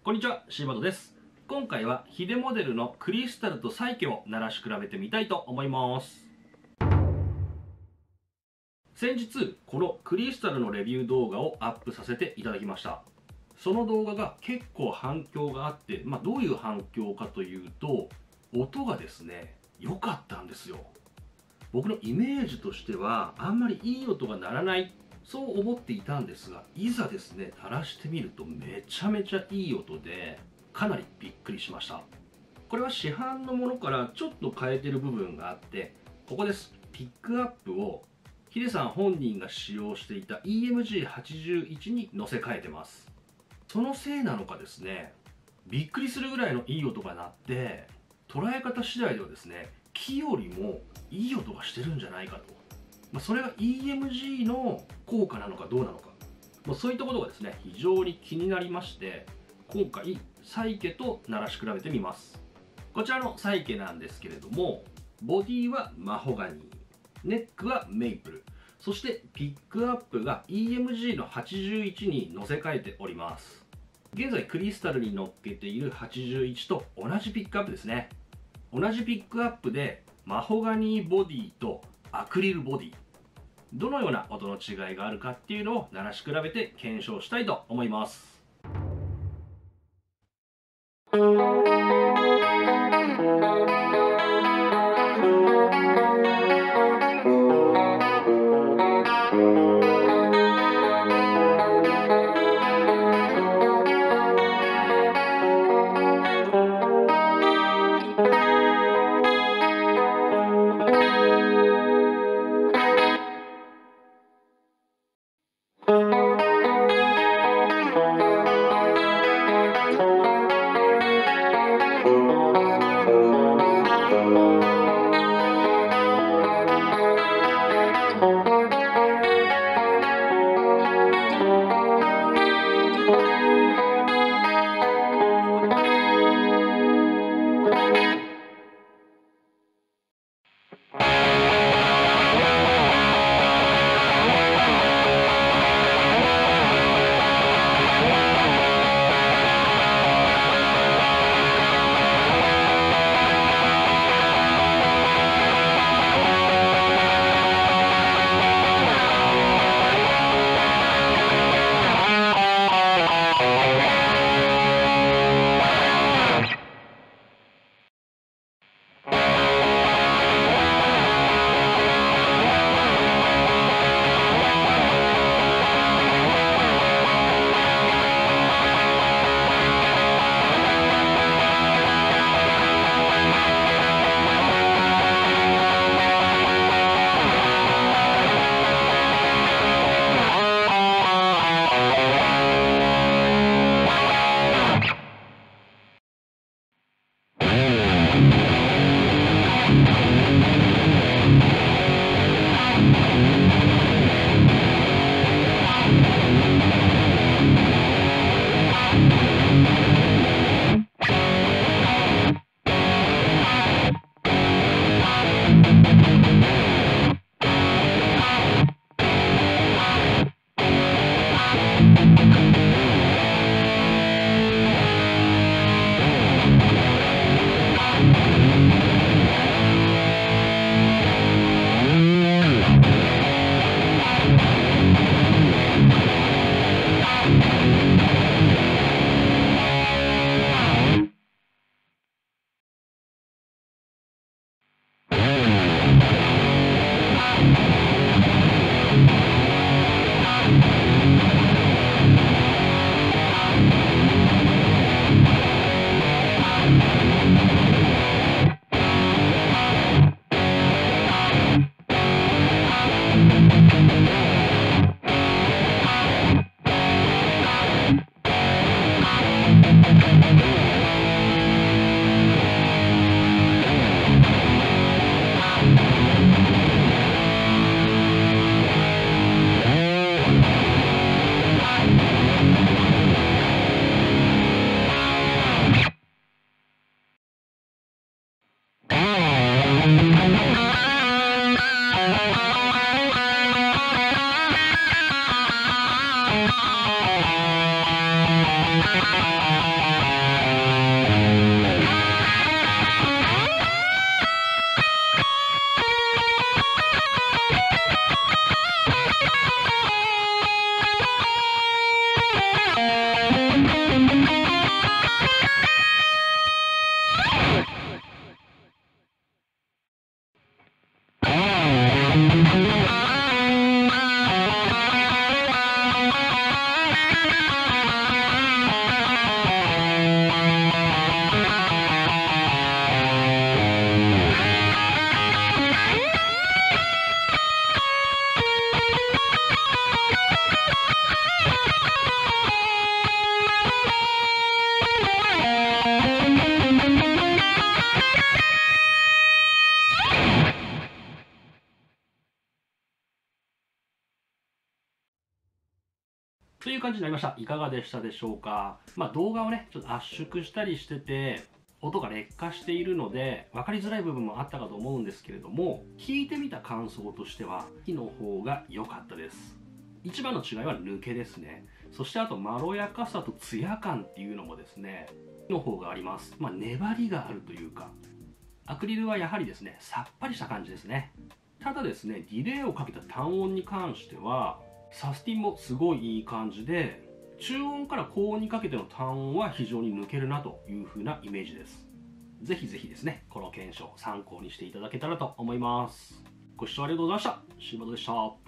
こんにちは、シーバトです。今回はヒデモデルのクリスタルとサイケを鳴らし比べてみたいと思います。先日、このクリスタルのレビュー動画をアップさせていただきました。その動画が結構反響があって、どういう反響かというと、音がですね、良かったんですよ。僕のイメージとしては、あんまりいい音が鳴らない、そう思っていたんですが、いざですね、鳴らしてみるとめちゃめちゃいい音で、かなりびっくりしました。これは市販のものからちょっと変えてる部分があって、ここです。ピックアップをヒデさん本人が使用していた EMG81 に乗せ替えてます。そのせいなのかですね、びっくりするぐらいのいい音が鳴って、捉え方次第ではですね、木よりもいい音がしてるんじゃないかと。それが EMG の効果なのかどうなのか。そういったことがですね、非常に気になりまして、今回、サイケと鳴らし比べてみます。こちらのサイケなんですけれども、ボディはマホガニー、ネックはメイプル、そしてピックアップが EMG の81に乗せ替えております。現在クリスタルに乗っけている81と同じピックアップですね。同じピックアップでマホガニーボディとアクリルボディ、どのような音の違いがあるかっていうのを鳴らし比べて検証したいと思います。 いう感じになりました。いかがでしたでしょうか。動画をね、ちょっと圧縮したりしてて、音が劣化しているので、分かりづらい部分もあったかと思うんですけれども、聞いてみた感想としては、木の方が良かったです。一番の違いは抜けですね。そしてあと、まろやかさとツヤ感っていうのもですね、木の方があります。粘りがあるというか、アクリルはやはりですね、さっぱりした感じですね。ただですね、ディレイをかけた単音に関しては、サスティンもすごいいい感じで、中音から高音にかけての単音は非常に抜けるなという風なイメージです。ぜひぜひですね、この検証参考にしていただけたらと思います。ご視聴ありがとうございました。柴田でした。